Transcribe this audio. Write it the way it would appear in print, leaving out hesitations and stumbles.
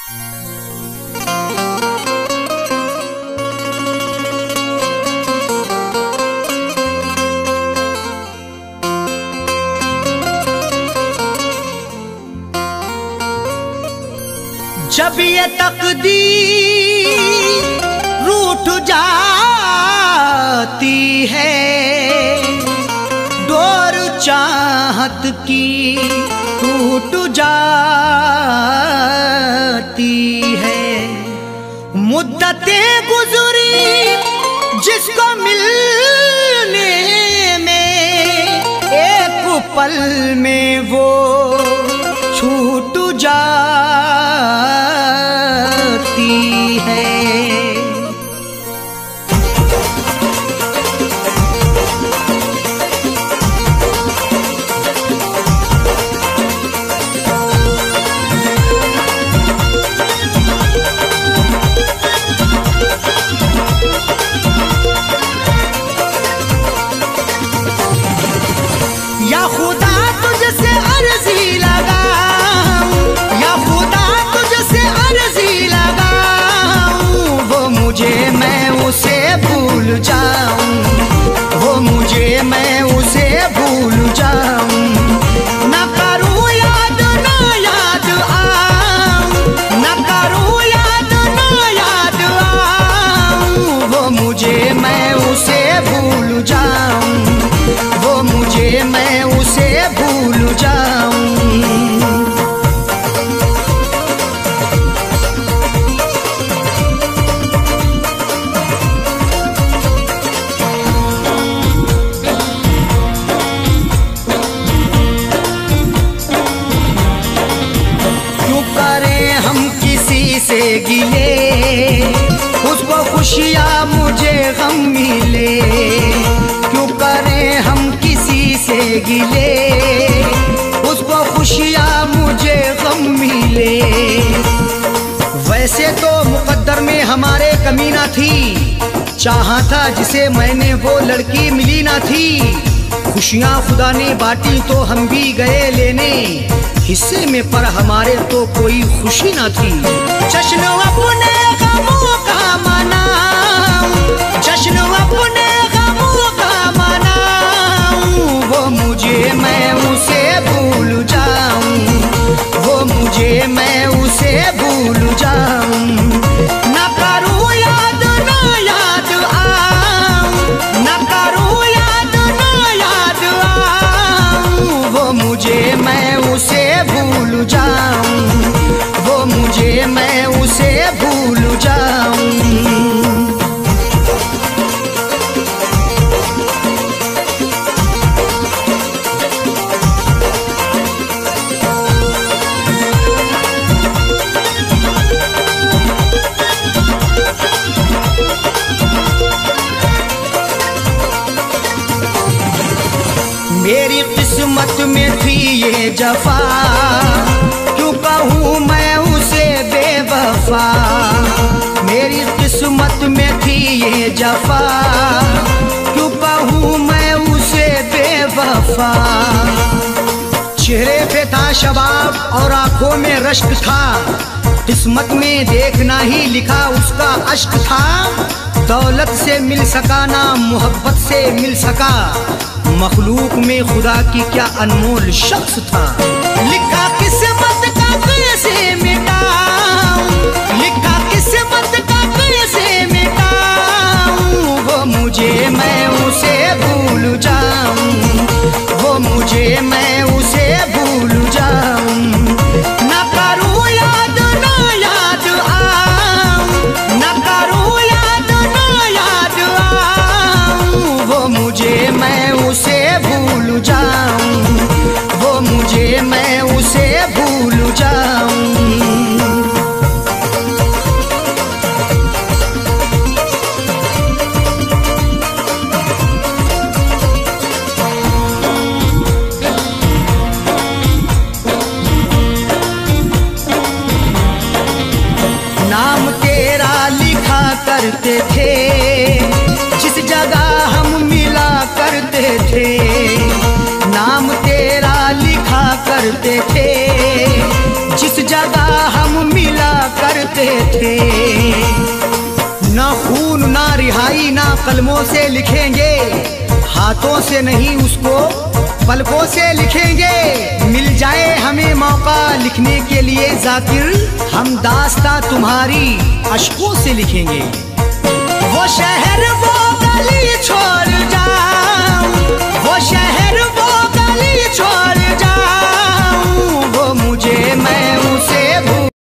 जब ये तकदीर रूठ जाती है, डोर चाहत की टूट जाती है। मुद्दतें गुजरी जिसको मिलने में, एक पल में वो छूट जाती है। या खुदा तुझसे अर्जी लगाऊं, या खुदा तुझसे अर्जी लगाऊं, वो मुझे मैं उसे भूल जाऊं, वो मुझे मैं उसे भूल जाऊं। न करूं याद ना याद आऊं, न करूं याद ना याद आऊं, वो मुझे मैं उसे भूल जाऊं, वो मुझे मैं उसे भूल जाऊं। क्यों करें हम किसी से गिले, उसको खुशियाँ मुझे गम मिले। क्यों करें हम किसी से गिले, उसको खुशियाँ मुझे गम मिले। वैसे तो मुकद्दर में हमारे कमी ना थी, चाहा था जिसे मैंने वो लड़की मिली ना थी। खुशियाँ खुदा ने बांटी तो हम भी गए लेने, हिस्से में पर हमारे तो कोई खुशी ना थी। जश्न अपने गमों का मनाऊं, जश्न अपने गमों का मनाऊं, वो मुझे मैं उसे भूल जाऊं, वो मुझे मैं उसे भूल जाऊं। न करूं याद ना याद आऊं, न करूं याद ना याद आऊं, वो मुझे मैं उसे भूल जाऊं, वो मुझे मैं उसे भूल जाऊं। मेरी किस्मत में थी ये जफा, क्यों कहूँ मैं उसे बेवफा। मेरी किस्मत में थी ये जफा, क्यों कहूँ मैं उसे बेवफा। चेहरे पे था शबाब और आंखों में रश्क था, किस्मत में देखना ही लिखा उसका अश्क था। दौलत से मिल सका ना मोहब्बत से मिल सका, मखलूक में खुदा की क्या अनमोल शख्स था। लिखा किस्मत का कैसे मिटाऊं, लिखा किस्मत का कैसे मिटाऊं, वो मुझे मैं उसे भूल जाऊं, वो मुझे मैं उसे भूल जाऊं। न करूं याद ना याद आऊं, न करूं याद ना याद आऊं, वो मुझे मैं उसे भूल जाऊं, वो मुझे मैं उसे भूल जाऊं। नाम तेरा लिखा करते थे, जिस जगह हम मिला करते थे। नाम तेरा लिखा करते थे, जिस जगह हम मिला करते थे। ना खून ना रिहाई ना कलमों से लिखेंगे, हाथों से नहीं उसको पलकों से लिखेंगे। मिल जाए हमें मौका लिखने के लिए जाकिर, हम दास्तां तुम्हारी अश्कों से लिखेंगे। वो शहर वो गली छोड़